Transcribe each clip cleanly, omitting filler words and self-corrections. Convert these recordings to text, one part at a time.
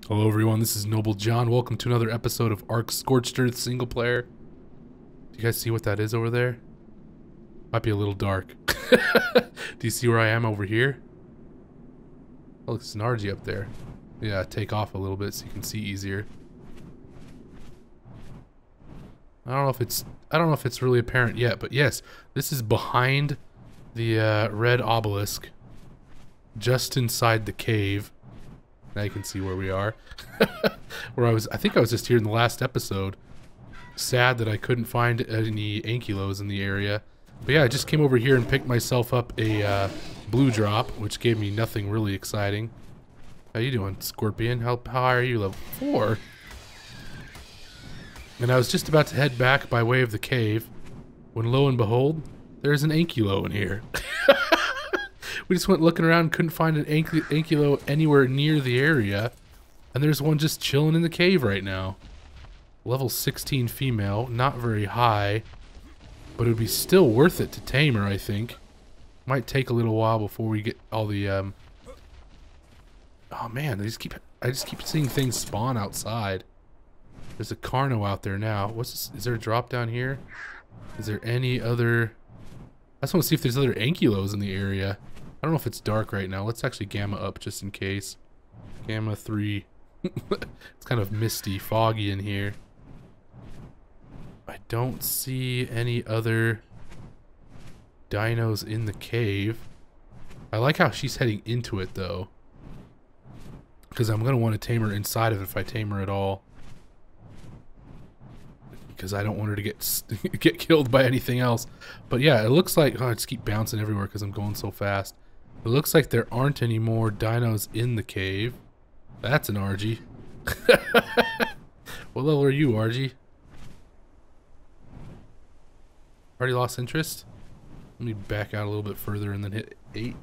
Hello everyone, this is Noble John. Welcome to another episode of ARK Scorched Earth single player. Do you guys see what that is over there? Might be a little dark. Do you see where I am over here? Oh, look, it's an RG up there. Yeah, take off a little bit so you can see easier. I don't know if it's really apparent yet, but yes, this is behind the red obelisk, just inside the cave. Now you can see where we are. I think I was just here in the last episode. Sad that I couldn't find any ankylos in the area. But yeah, I just came over here and picked myself up a blue drop, which gave me nothing really exciting. How you doing, Scorpion? How high are you? Level 4? And I was just about to head back by way of the cave, when lo and behold, there's an ankylo in here. We just went looking around, couldn't find an ankylo anywhere near the area. And there's one just chilling in the cave right now. Level 16 female, not very high. But it would be still worth it to tame her, I think. Might take a little while before we get all the, Oh man, I just keep seeing things spawn outside. There's a Carno out there now. What's this? Is there a drop down here? Is there any other... I just want to see if there's other ankylos in the area. I don't know if it's dark right now. Let's actually gamma up just in case. Gamma 3. It's kind of misty, foggy in here. I don't see any other dinos in the cave. I like how she's heading into it though, because I'm going to want to tame her inside of it if I tame her at all. Because I don't want her to get killed by anything else. But yeah, it looks like... Oh, I just keep bouncing everywhere because I'm going so fast. It looks like there aren't any more dinos in the cave. That's an RG. What level are you, RG? Already lost interest? Let me back out a little bit further and then hit 8.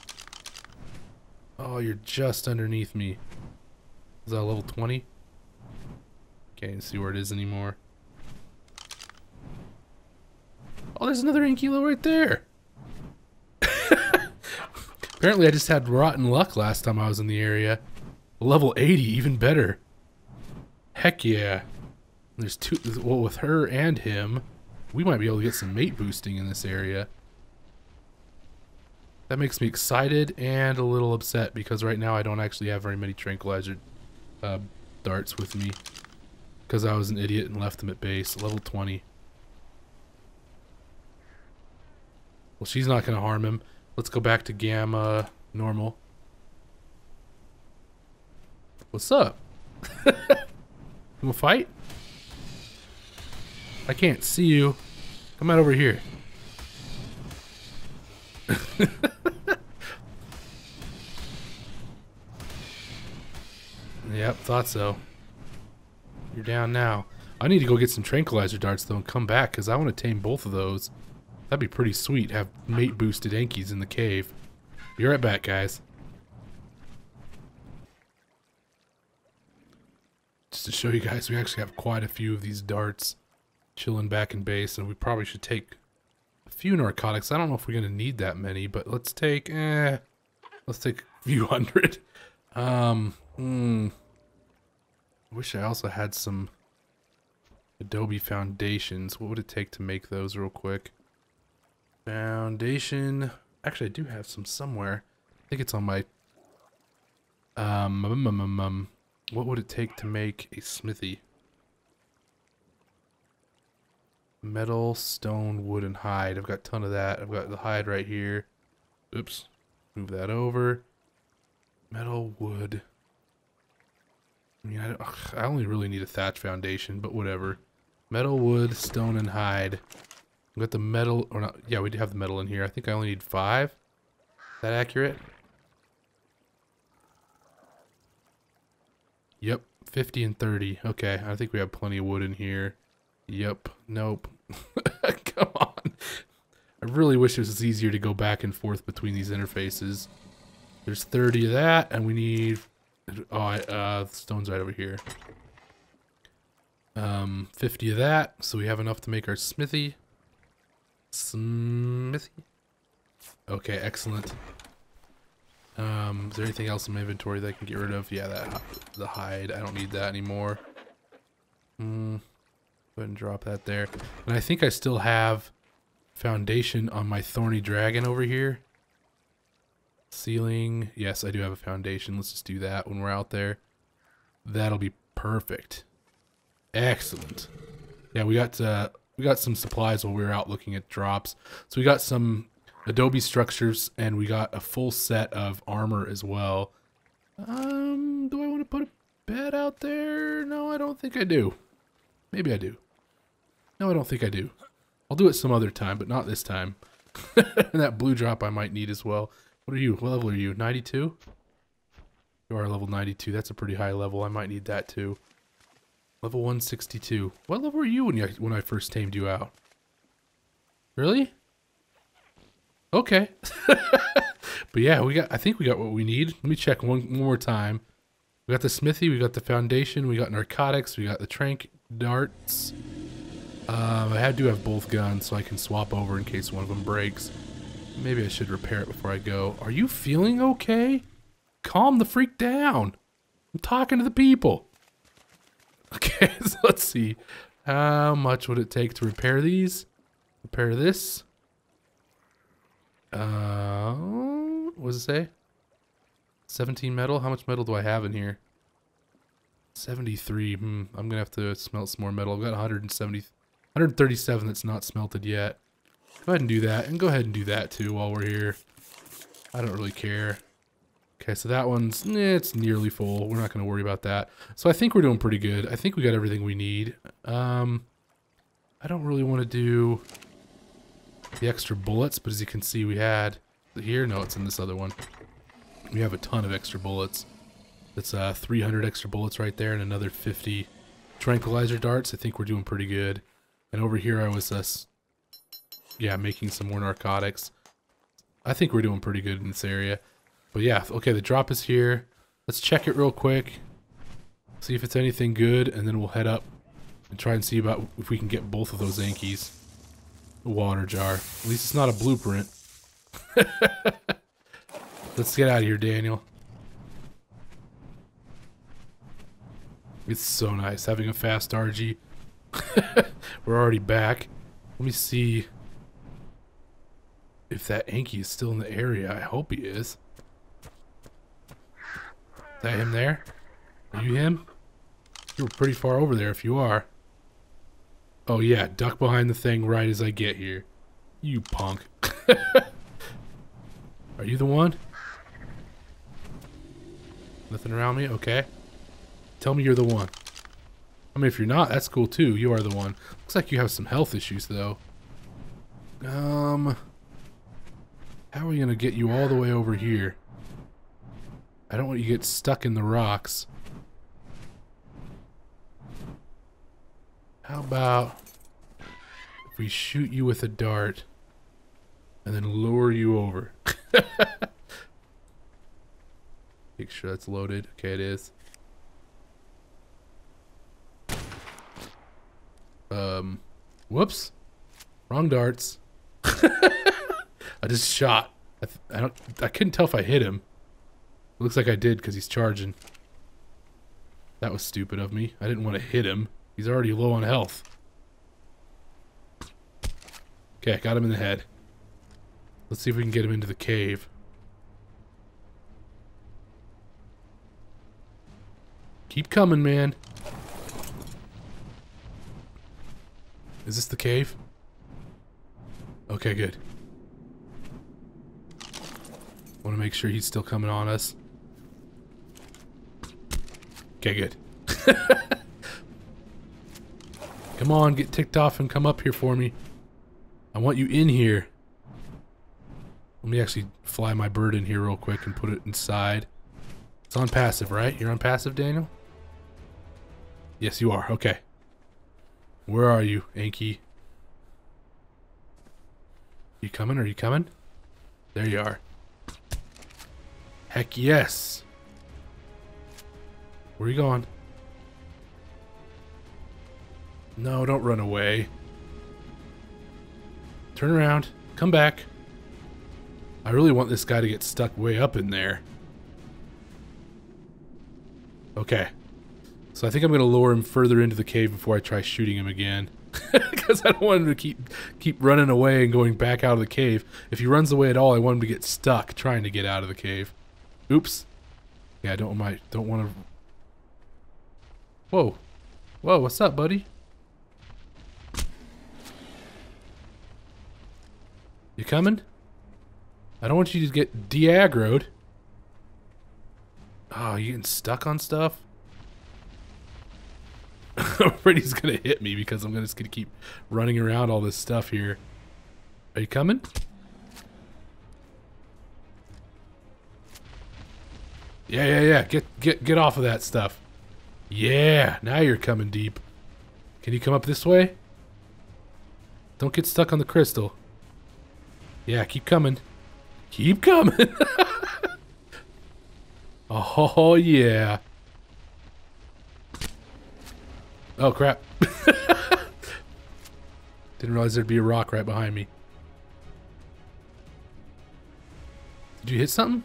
Oh, you're just underneath me. Is that level 20? Can't even see where it is anymore. Oh, there's another ankylo right there. Apparently I just had rotten luck last time I was in the area. Level 80, even better. Heck yeah. There's two, well, with her and him, we might be able to get some mate boosting in this area. That makes me excited and a little upset because right now I don't actually have very many tranquilizer darts with me. Because I was an idiot and left them at base. Level 20. Well, she's not going to harm him. Let's go back to Gamma normal. What's up? You wanna fight? I can't see you. Come out over here. Yep, thought so. You're down now. I need to go get some tranquilizer darts though and come back because I want to tame both of those. That'd be pretty sweet, have mate boosted Ankies in the cave. Be right back, guys. Just to show you guys, we actually have quite a few of these darts chilling back in base, and we probably should take a few narcotics. I don't know if we're gonna need that many, but let's take a few hundred. I wish I also had some Adobe foundations. What would it take to make those real quick? Foundation. Actually, I do have some somewhere. I think it's on my... What would it take to make a smithy? Metal, stone, wood, and hide. I've got a ton of that. I've got the hide right here. Oops. Move that over. Metal, wood. I mean, I only really need a thatch foundation, but whatever. Metal, wood, stone, and hide. We got the metal, or not, yeah, we do have the metal in here. I think I only need 5. Is that accurate? Yep, 50 and 30. Okay, I think we have plenty of wood in here. Yep, nope. Come on. I really wish it was easier to go back and forth between these interfaces. There's 30 of that, and we need... Oh, the stone's right over here. 50 of that, so we have enough to make our smithy. Smithy? Okay, excellent. Is there anything else in my inventory that I can get rid of? Yeah, the hide. I don't need that anymore. Go ahead and drop that there. And I think I still have foundation on my thorny dragon over here. Ceiling. Yes, I do have a foundation. Let's just do that when we're out there. That'll be perfect. Excellent. Yeah, we got some supplies while we were out looking at drops. So we got some adobe structures and we got a full set of armor as well. Do I want to put a bed out there? No, I don't think I do. Maybe I do. No, I don't think I do. I'll do it some other time, but not this time. And that blue drop I might need as well. What are you? What level are you? 92? You are level 92. That's a pretty high level. I might need that too. Level 162. What level were you when I first tamed you out? Really? Okay. But yeah, I think we got what we need. Let me check one more time. We got the smithy, we got the foundation, we got narcotics, we got the trank darts. I do have both guns, so I can swap over in case one of them breaks. Maybe I should repair it before I go. Are you feeling okay? Calm the freak down. I'm talking to the people. Okay, so let's see. How much would it take to repair these? Repair this. What does it say? 17 metal? How much metal do I have in here? 73. I'm gonna have to smelt some more metal. I've got 137 that's not smelted yet. Go ahead and do that, and go ahead and do that too while we're here. I don't really care. Okay, so that one's, it's nearly full. We're not gonna worry about that. So I think we're doing pretty good. I think we got everything we need. I don't really want to do the extra bullets, but as you can see, we had here. No, it's in this other one. We have a ton of extra bullets. That's 300 extra bullets right there, and another 50 tranquilizer darts. I think we're doing pretty good. And over here, I was, yeah, making some more narcotics. I think we're doing pretty good in this area. But yeah, okay, the drop is here. Let's check it real quick. See if it's anything good, and then we'll head up and try and see about if we can get both of those ankies. A water jar. At least it's not a blueprint. Let's get out of here, Daniel. It's so nice having a fast RG. We're already back. Let me see if that Anky is still in the area. I hope he is. Is that him there? Are you him? You were pretty far over there if you are. Oh yeah, duck behind the thing right as I get here. You punk. Are you the one? Nothing around me? Okay. Tell me you're the one. I mean, if you're not, that's cool too. You are the one. Looks like you have some health issues though. How are we gonna get you all the way over here? I don't want you to get stuck in the rocks. How about if we shoot you with a dart and then lure you over? Make sure that's loaded. Okay, it is. Whoops. Wrong darts. I just shot. I couldn't tell if I hit him. Looks like I did because he's charging. That was stupid of me. I didn't want to hit him. He's already low on health. Okay, got him in the head. Let's see if we can get him into the cave. Keep coming, man. Is this the cave? Okay, good. Want to make sure he's still coming on us. Okay, good. Come on, get ticked off and come up here for me. I want you in here. Let me actually fly my bird in here real quick and put it inside. It's on passive, right? You're on passive, Daniel? Yes, you are. Okay. Where are you, Anky? You coming? Are you coming? There you are. Heck yes. Where are you going? No, don't run away. Turn around. Come back. I really want this guy to get stuck way up in there. Okay. So I think I'm going to lower him further into the cave before I try shooting him again. Because I don't want him to keep running away and going back out of the cave. If he runs away at all, I want him to get stuck trying to get out of the cave. Oops. Yeah, I don't want to... Whoa. Whoa, what's up, buddy? You coming? I don't want you to get de-aggroed. Oh, you getting stuck on stuff? I'm afraid he's gonna hit me because I'm just gonna keep running around all this stuff here. Are you coming? Yeah. Get off of that stuff. Yeah, now you're coming deep. Can you come up this way? Don't get stuck on the crystal. Yeah, keep coming. Keep coming. Oh, yeah. Oh, crap. Didn't realize there'd be a rock right behind me. Did you hit something?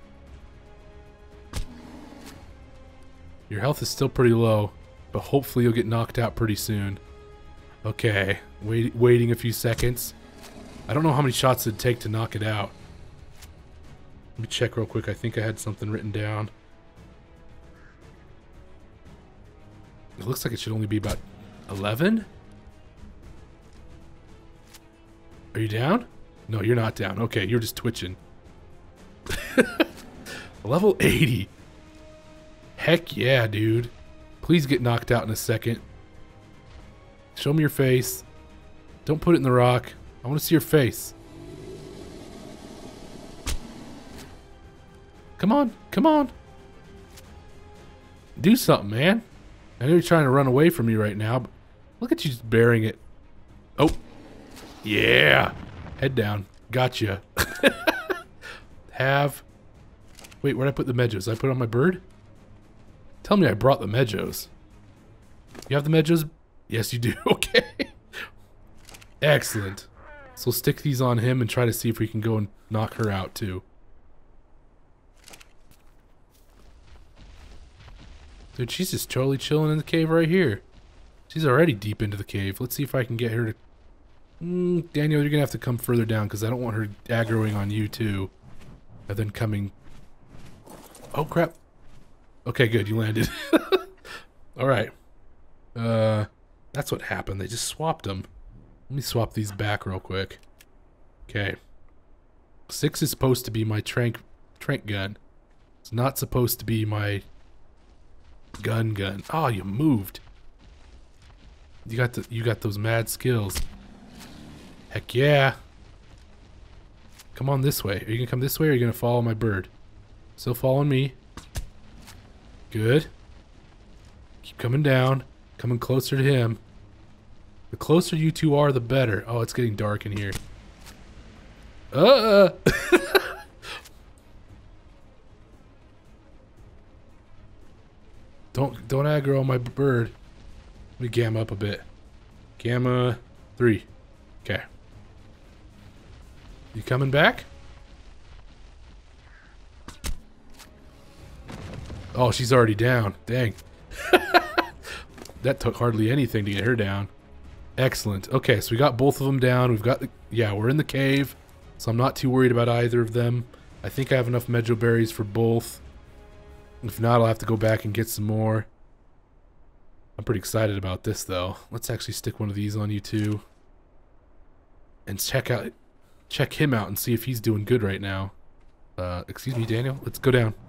Your health is still pretty low, but hopefully you'll get knocked out pretty soon. Okay, waiting a few seconds. I don't know how many shots it'd take to knock it out. Let me check real quick. I think I had something written down. It looks like it should only be about 11? Are you down? No, you're not down. Okay, you're just twitching. Level 80. Heck yeah, dude. Please get knocked out in a second. Show me your face. Don't put it in the rock. I want to see your face. Come on, come on. Do something, man. I know you're trying to run away from me right now, but look at you just bearing it. Oh. Yeah. Head down. Gotcha. Wait, where'd I put the medjos? Did I put it on my bird? Tell me I brought the medjos. You have the medjos? Yes, you do. Okay. Excellent. So we'll stick these on him and try to see if we can go and knock her out too. Dude, she's just totally chilling in the cave right here. She's already deep into the cave. Let's see if I can get her to... Daniel, you're going to have to come further down because I don't want her aggroing on you too. And then coming... Oh, crap. Okay, good. You landed. Alright. That's what happened. They just swapped them. Let me swap these back real quick. Okay. 6 is supposed to be my trank gun. It's not supposed to be my gun. Oh, you moved. You got those mad skills. Heck yeah. Come on this way. Are you gonna come this way or are you gonna follow my bird? Still following me. Good. Keep coming down. Coming closer to him. The closer you two are, the better. Oh, it's getting dark in here. Don't aggro on my bird. Let me gamma up a bit. Gamma 3. Okay. You coming back? Oh, she's already down. Dang. That took hardly anything to get her down. Excellent. Okay, so we got both of them down. We've got the... Yeah, we're in the cave. So I'm not too worried about either of them. I think I have enough medjo berries for both. If not, I'll have to go back and get some more. I'm pretty excited about this, though. Let's actually stick one of these on you, too. And check him out and see if he's doing good right now. Excuse me, Daniel. Let's go down.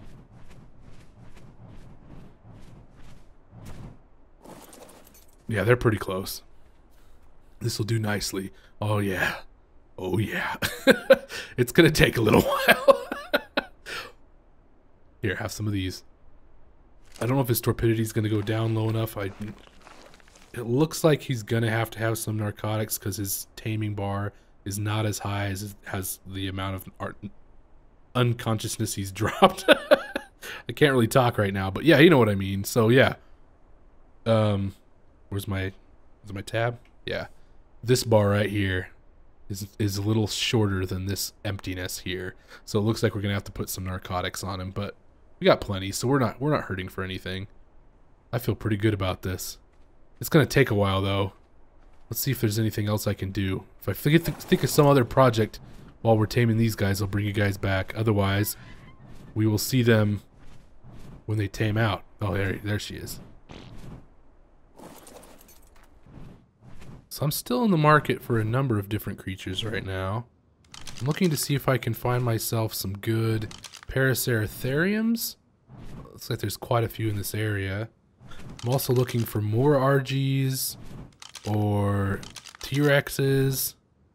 Yeah, they're pretty close. This will do nicely. Oh, yeah. Oh, yeah. It's going to take a little while. Here, have some of these. I don't know if his torpidity is going to go down low enough. It looks like he's going to have some narcotics because his taming bar is not as high as the amount of unconsciousness he's dropped. I can't really talk right now, but yeah, you know what I mean. So, yeah. Where's my tab? Yeah. This bar right here is a little shorter than this emptiness here. So it looks like we're gonna have to put some narcotics on him, but we got plenty, so we're not hurting for anything. I feel pretty good about this. It's gonna take a while though. Let's see if there's anything else I can do. If I think of some other project while we're taming these guys, I'll bring you guys back. Otherwise, we will see them when they tame out. Oh, there she is. So I'm still in the market for a number of different creatures right now. I'm looking to see if I can find myself some good Paraceratheriums. Looks like there's quite a few in this area. I'm also looking for more RGs or T-Rexes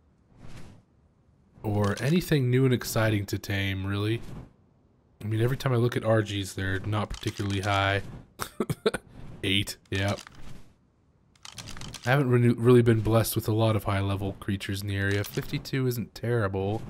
or anything new and exciting to tame, really. I mean, every time I look at RGs, they're not particularly high. 8, yep. I haven't really been blessed with a lot of high-level creatures in the area. 52 isn't terrible.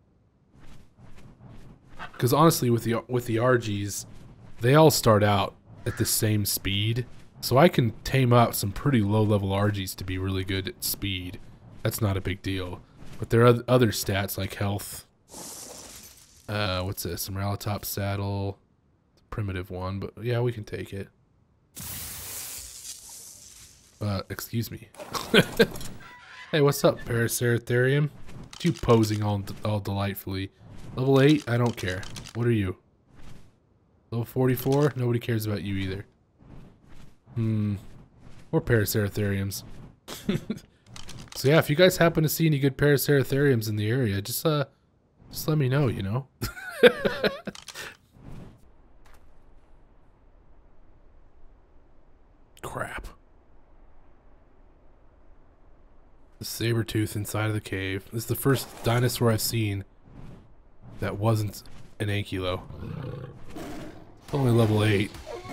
Because honestly, with the RGs, they all start out at the same speed. So I can tame out some pretty low-level RGs to be really good at speed. That's not a big deal. But there are other stats like health. What's this? Moralitop saddle. It's a primitive one, but yeah, we can take it. Excuse me. Hey, what's up, Paraceratherium? You posing all delightfully. Level 8? I don't care. What are you? Level 44? Nobody cares about you either. Or Paraceratheriums. So yeah, if you guys happen to see any good Paraceratheriums in the area, just let me know, you know? Crap. The saber-tooth inside of the cave. This is the first dinosaur I've seen that wasn't an ankylo. It's only level 8.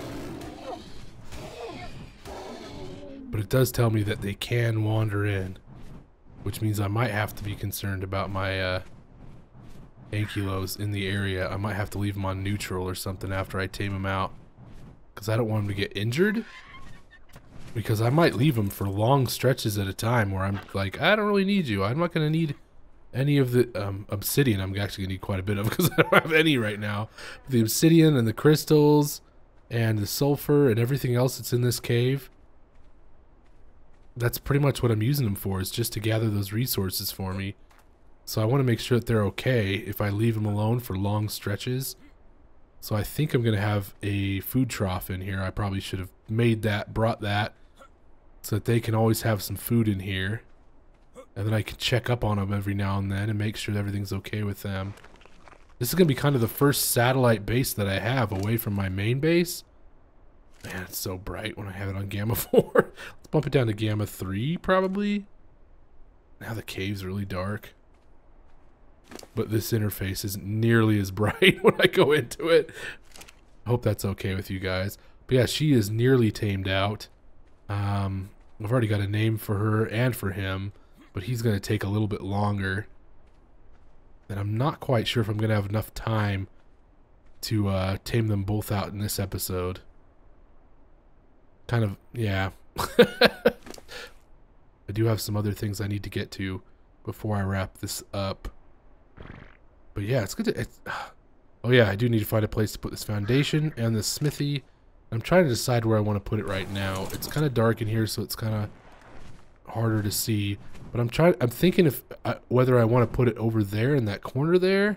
But it does tell me that they can wander in, which means I might have to be concerned about my ankylos in the area. I might have to leave them on neutral or something after I tame them out, because I don't want them to get injured. Because I might leave them for long stretches at a time where I'm like, I don't really need you. I'm not going to need any of the obsidian. I'm actually going to need quite a bit of, because I don't have any right now. The obsidian and the crystals and the sulfur and everything else that's in this cave, that's pretty much what I'm using them for, is just to gather those resources for me. So I want to make sure that they're okay if I leave them alone for long stretches. So I think I'm going to have a food trough in here. I probably should have made that, brought that, so that they can always have some food in here. And then I can check up on them every now and then and make sure that everything's okay with them. This is going to be kind of the first satellite base that I have away from my main base. Man, it's so bright when I have it on Gamma 4. Let's bump it down to Gamma 3, probably. Now the cave's really dark. But this interface isn't nearly as bright when I go into it. I hope that's okay with you guys. But yeah, she is nearly tamed out. I've already got a name for her and for him, but he's going to take a little bit longer. And I'm not quite sure if I'm going to have enough time to tame them both out in this episode. Kind of, yeah. I do have some other things I need to get to before I wrap this up. But yeah, it's good to... oh yeah, I do need to find a place to put this foundation and this smithy. I'm trying to decide where I want to put it right now. It's kind of dark in here, so it's kind of harder to see. But I'm thinking if whether I want to put it over there in that corner there,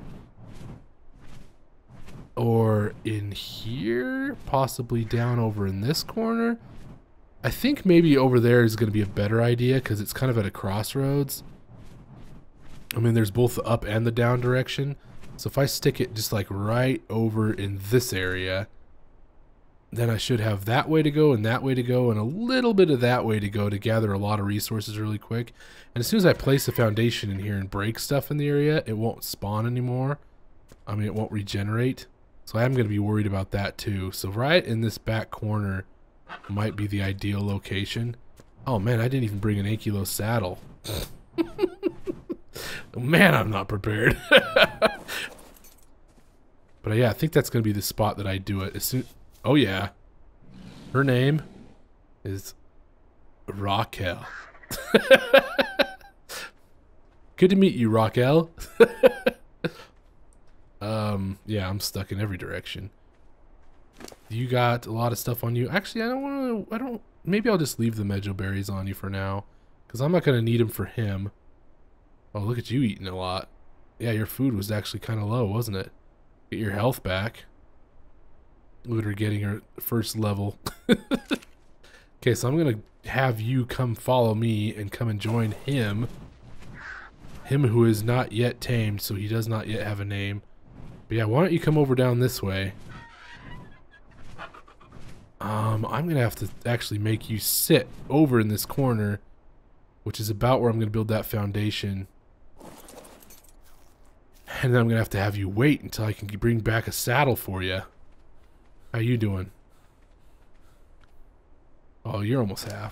or in here, possibly down over in this corner. I think maybe over there is going to be a better idea, because it's kind of at a crossroads. I mean, there's both the up and the down direction. So if I stick it just like right over in this area, then I should have that way to go and that way to go and a little bit of that way to go to gather a lot of resources really quick. And as soon as I place a foundation in here and break stuff in the area, it won't spawn anymore. I mean, it won't regenerate. So I'm going to be worried about that too. So right in this back corner might be the ideal location. Oh man, I didn't even bring an ankylo saddle. Man, I'm not prepared. But yeah, I think that's going to be the spot that I do it. As soon... Oh yeah. Her name is Raquel. Good to meet you, Raquel. Yeah, I'm stuck in every direction. You got a lot of stuff on you. Actually, maybe I'll just leave the mejo berries on you for now, because I'm not going to need them for him. Oh, look at you eating a lot. Yeah, your food was actually kind of low, wasn't it? Get your health back. Look at her getting her first level. Okay, so I'm going to have you come follow me and come and join him. Him who is not yet tamed, so he does not yet have a name. But yeah, why don't you come over down this way? I'm going to have to actually make you sit over in this corner, which is about where I'm going to build that foundation. And then I'm going to have you wait until I can bring back a saddle for you. How you doing? Oh, you're almost half.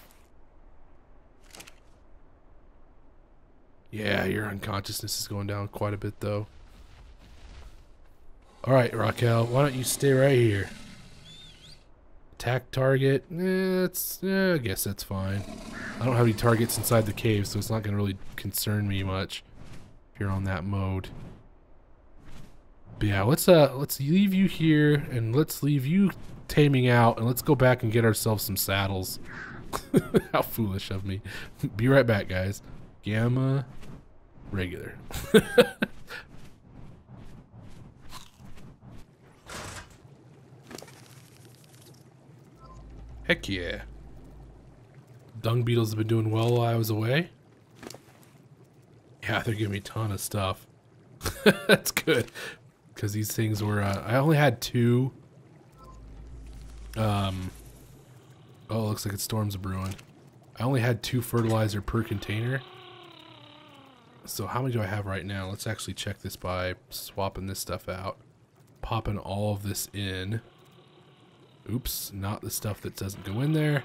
Yeah, your unconsciousness is going down quite a bit, though. Alright, Raquel, why don't you stay right here? Attack target. I guess that's fine. I don't have any targets inside the cave, so it's not going to really concern me much if you're on that mode. But yeah, let's leave you here, and let's leave you taming out, and let's go back and get ourselves some saddles. How foolish of me. Be right back, guys. Gamma regular. Heck yeah. Dung beetles have been doing well while I was away. Yeah, they're giving me a ton of stuff. That's good. Because these things were, I only had 2. Oh, it looks like storms are brewing. I only had 2 fertilizer per container. So how many do I have right now? Let's actually check this by swapping this stuff out. Popping all of this in. Oops, not the stuff that doesn't go in there.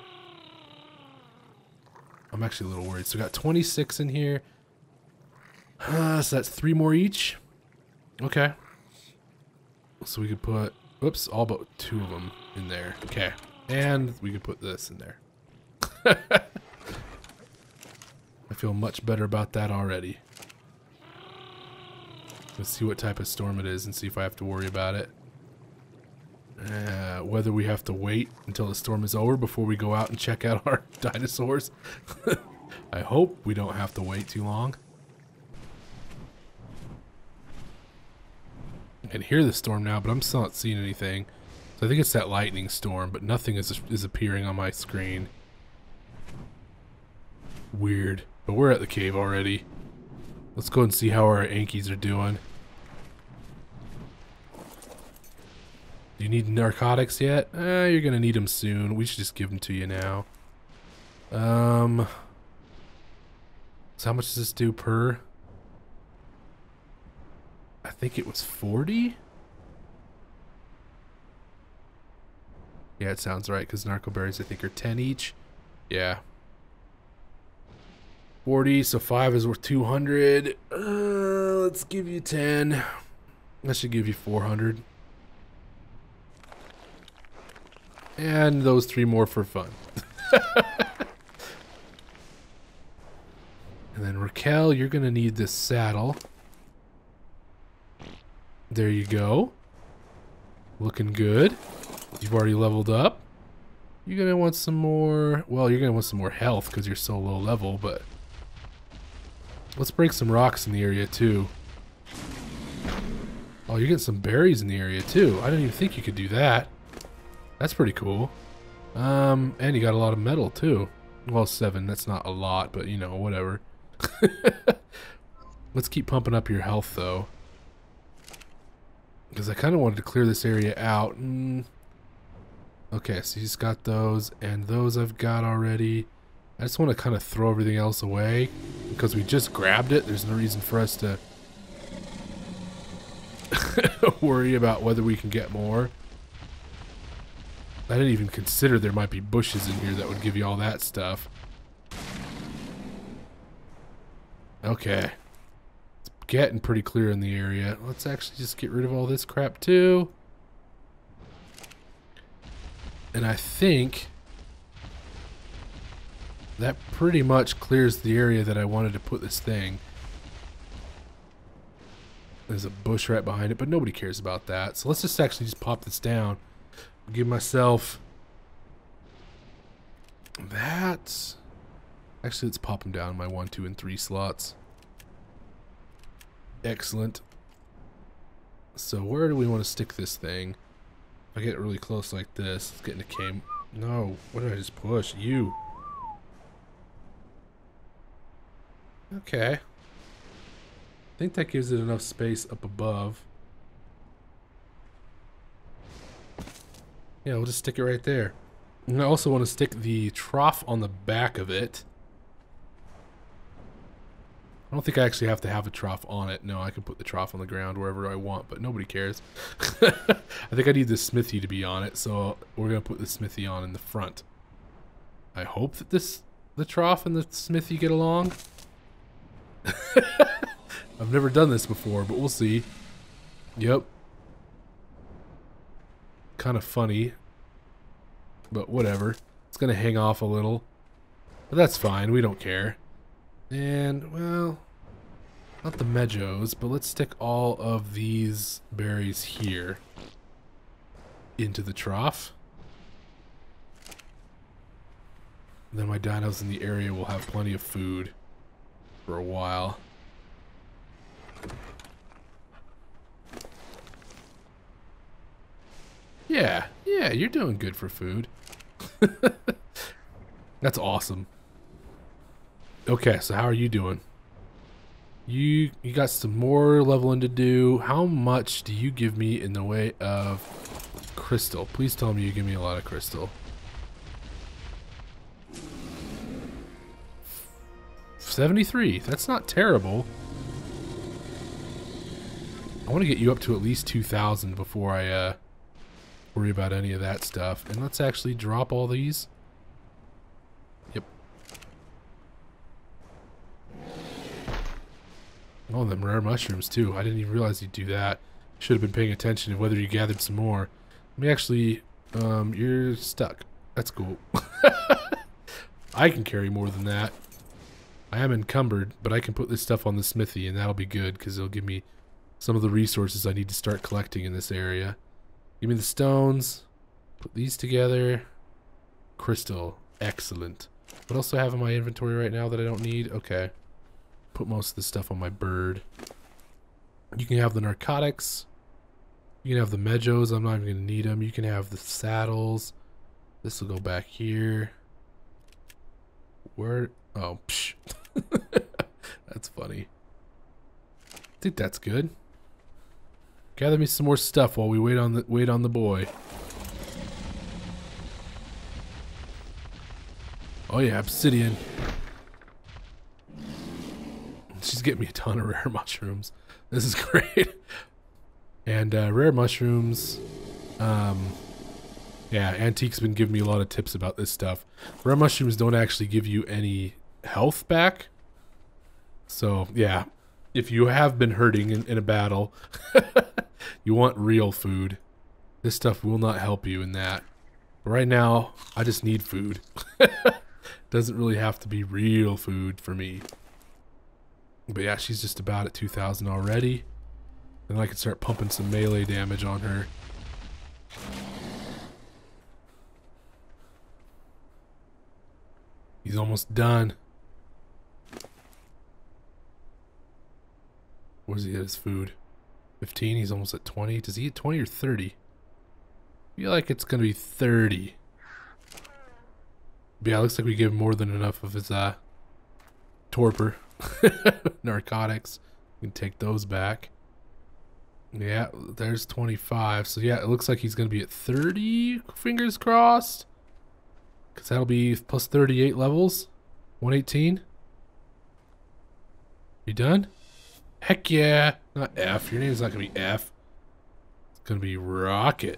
I'm actually a little worried. So we got 26 in here. So that's 3 more each. Okay. So we could put, whoops, all but 2 of them in there. Okay. And we could put this in there. I feel much better about that already. Let's see what type of storm it is and see if I have to worry about it. Whether we have to wait until the storm is over before we go out and check out our dinosaurs. I hope we don't have to wait too long. I can hear the storm now, but I'm still not seeing anything. So I think it's that lightning storm, but nothing is appearing on my screen. Weird. But we're at the cave already. Let's go and see how our ankies are doing. Do you need narcotics yet? You're gonna need them soon. We should just give them to you now. So how much does this do per? I think it was 40? Yeah, it sounds right, because narco berries I think are 10 each. Yeah. 40, so 5 is worth 200. Let's give you 10. That should give you 400. And those 3 more for fun. And then Raquel, you're gonna need this saddle. There you go. Looking good. You've already leveled up. You're gonna want some more, well, you're gonna want some more health because you're so low level, but let's break some rocks in the area too. Oh, you're getting some berries in the area too. I didn't even think you could do that. That's pretty cool. And you got a lot of metal too. Well, 7, that's not a lot, but you know, whatever. Let's keep pumping up your health though, because I kind of wanted to clear this area out. Okay, so you just got those, and those I've got already. I just want to kind of throw everything else away because we just grabbed it. There's no reason for us to worry about whether we can get more. I didn't even consider there might be bushes in here that would give you all that stuff. Okay. It's getting pretty clear in the area. Let's actually just get rid of all this crap too. And I think that pretty much clears the area that I wanted to put this thing. There's a bush right behind it, but nobody cares about that. So let's just actually just pop this down. Give myself that. Actually, let's pop them down my 1, 2, and 3 slots. Excellent. So where do we want to stick this thing? If I get really close like this, let's get into came. No, what did I just push? You. Okay. I think that gives it enough space up above. Yeah, we'll just stick it right there. And I also want to stick the trough on the back of it. I don't think I actually have to have a trough on it. No, I can put the trough on the ground wherever I want, but nobody cares. I think I need the smithy to be on it, so we're going to put the smithy on in the front. I hope that the trough and the smithy get along. I've never done this before, but we'll see. Yep. Kind of funny, but whatever. It's going to hang off a little, but that's fine. We don't care. And, well, not the meadows, but let's stick all of these berries here into the trough. And then my dinos in the area will have plenty of food for a while. Yeah, you're doing good for food. That's awesome. Okay, so how are you doing? You got some more leveling to do. How much do you give me in the way of crystal? Please tell me you give me a lot of crystal. 73. That's not terrible. I want to get you up to at least 2,000 before I worry about any of that stuff. And let's actually drop all these. Yep. Oh, them rare mushrooms too. I didn't even realize you'd do that. Should have been paying attention to whether you gathered some more. Let me actually, you're stuck. That's cool. I can carry more than that. I am encumbered, but I can put this stuff on the smithy and that'll be good because it'll give me some of the resources I need to start collecting in this area. Give me the stones. Put these together. Crystal. Excellent. What else do I have in my inventory right now that I don't need? Okay. Put most of the stuff on my bird. You can have the narcotics. You can have the meadows. I'm not even going to need them. You can have the saddles. This will go back here. Where? Oh, psh. That's funny. I think that's good. Gather me some more stuff while we wait on the boy. Oh yeah, obsidian. She's getting me a ton of rare mushrooms. This is great. And rare mushrooms. Yeah, Antique's been giving me a lot of tips about this stuff. Rare mushrooms don't actually give you any health back. So yeah, if you have been hurting in a battle, you want real food. This stuff will not help you in that. But right now, I just need food. Doesn't really have to be real food for me. But yeah, she's just about at 2,000 already. Then I can start pumping some melee damage on her. He's almost done. Where does he get his food? 15, he's almost at 20. Does he get 20 or 30? I feel like it's going to be 30. But yeah, it looks like we gave him more than enough of his torpor. Narcotics. We can take those back. Yeah, there's 25. So yeah, it looks like he's going to be at 30. Fingers crossed. Because that'll be plus 38 levels. 118. You done? Heck yeah. Not F. Your name's not going to be F. It's going to be Rocket.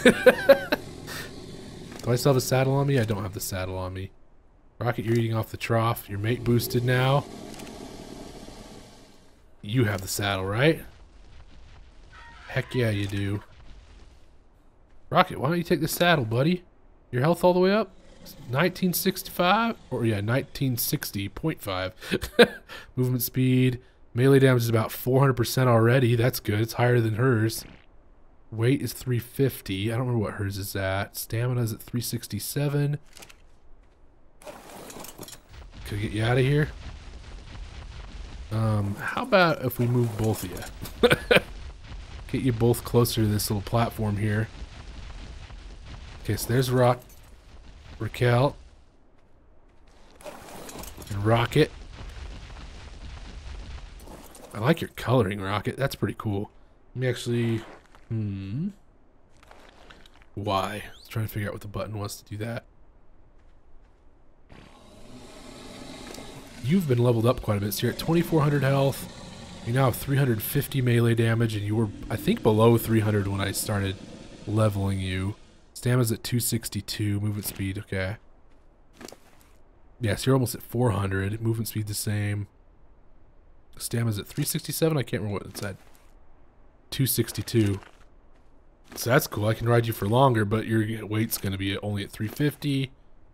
Do I still have a saddle on me? I don't have the saddle on me. Rocket, you're eating off the trough. Your mate boosted now. You have the saddle, right? Heck yeah, you do. Rocket, why don't you take the saddle, buddy? Your health all the way up? 1965? Or yeah, 1960.5. Movement speed, Melee damage is about 400% already. That's good. It's higher than hers. Weight is 350. I don't remember what hers is at. Stamina is at 367. Could I get you out of here? How about if we move both of you? Get you both closer to this little platform here. Okay, so there's Raquel. And Rocket. I like your coloring, Rocket. That's pretty cool. Let me actually... Why? I was trying to figure out what the button was to do that. You've been leveled up quite a bit. So you're at 2,400 health. You now have 350 melee damage, and you were, I think, below 300 when I started leveling you. Stamina's at 262. Movement speed, okay. Yes, you're almost at 400. Movement speed the same. Stamina's at 367. I can't remember what it said. 262. So that's cool. I can ride you for longer, but your weight's going to be only at 350.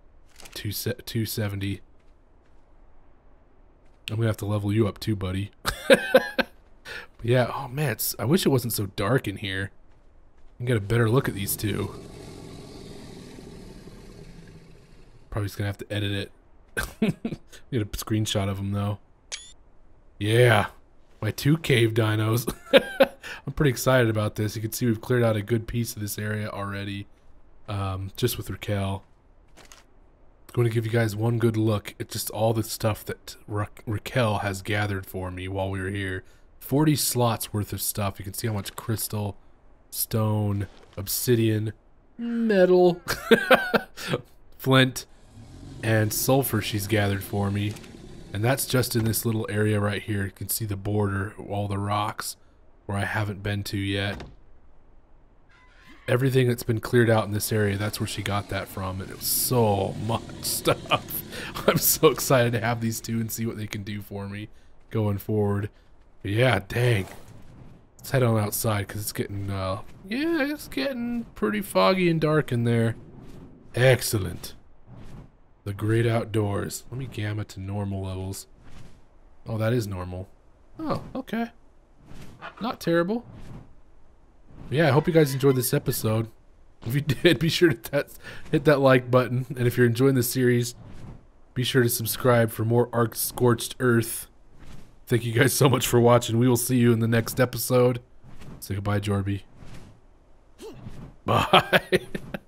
270. I'm going to have to level you up too, buddy. Yeah, oh man, I wish it wasn't so dark in here. You can get a better look at these two. Probably just going to have to edit it. Get a screenshot of them though. Yeah, my 2 cave dinos. I'm pretty excited about this. You can see we've cleared out a good piece of this area already. Just with Raquel. I'm going to give you guys one good look at just all the stuff that Raquel has gathered for me while we were here. 40 slots worth of stuff. You can see how much crystal, stone, obsidian, metal, flint, and sulfur she's gathered for me. And that's just in this little area right here. You can see the border, all the rocks where I haven't been to yet. Everything that's been cleared out in this area, that's where she got that from. And it was so much stuff. I'm so excited to have these two and see what they can do for me going forward. But yeah, dang. Let's head on outside because it's getting, yeah, it's getting pretty foggy and dark in there. Excellent. The great outdoors. Let me gamma to normal levels. Oh, that is normal. Oh, okay. Not terrible. Yeah, I hope you guys enjoyed this episode. If you did, be sure to hit that like button. And if you're enjoying the series, be sure to subscribe for more ARK Scorched Earth. Thank you guys so much for watching. We will see you in the next episode. Say goodbye, Jorby. Bye.